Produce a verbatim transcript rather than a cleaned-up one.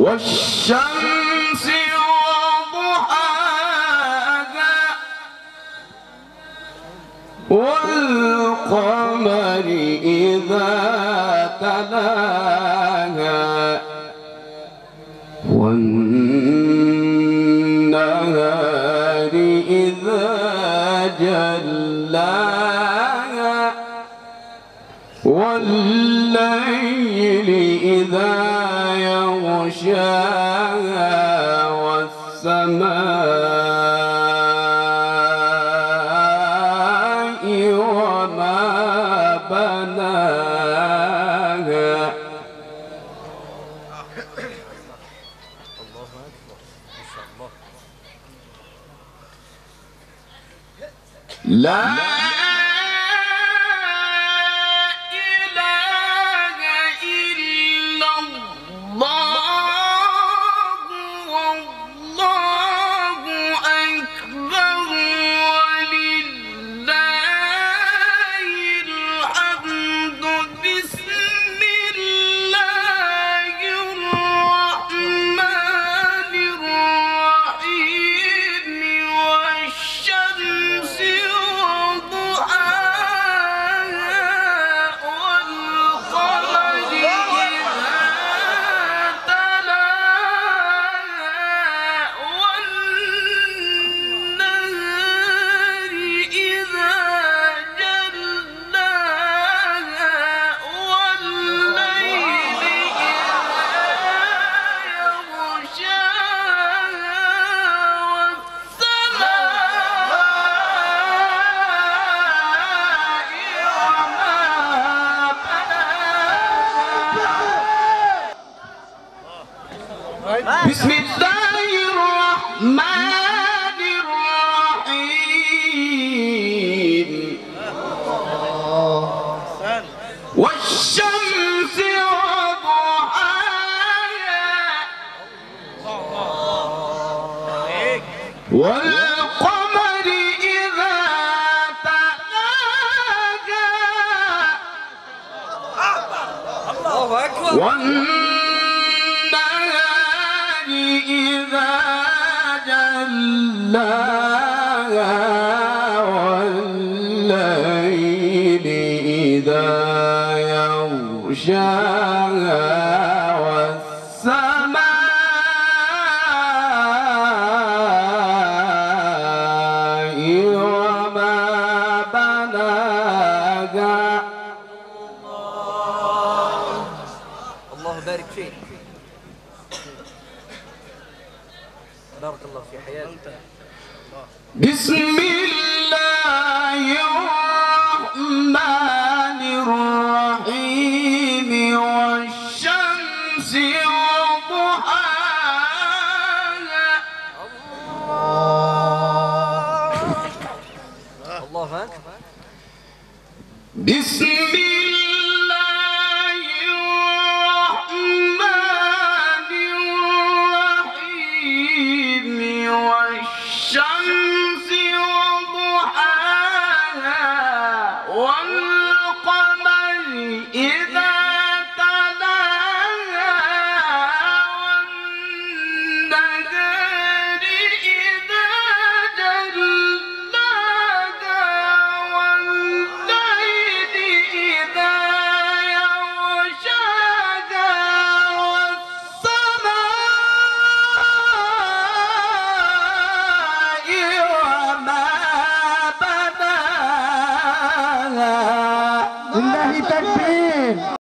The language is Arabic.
والشمس وضحاها والقمر إذا تلاها والنهار إذا جلاها والليل إذا يغشاها والسماء وما بناها. الله أكبر ما شاء الله. لا بسم الله الرحمن الرحيم. والشمس وضحاها والقمر إذا تلاها الله أكبر. إذا جلاها والليل إذا يغشاها والسماء وما بناها. الله بارك فيك. بارك الله في حياتك. بسم الله الرحمن الرحيم. والشمس وضحاها. الله أكبر. بسم والشمس وضحاها والقمر إذا تلاها والنهار إذا جلاها والليل إذا يغشاها والسماء لله تكبير.